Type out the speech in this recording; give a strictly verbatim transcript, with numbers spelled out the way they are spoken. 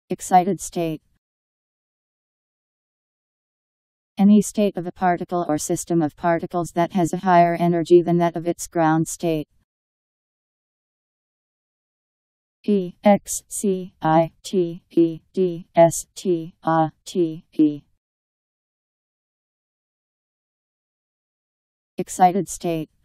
Excited state. Any state of a particle or system of particles that has a higher energy than that of its ground state. E X C I T E D S T A T E. Excited state.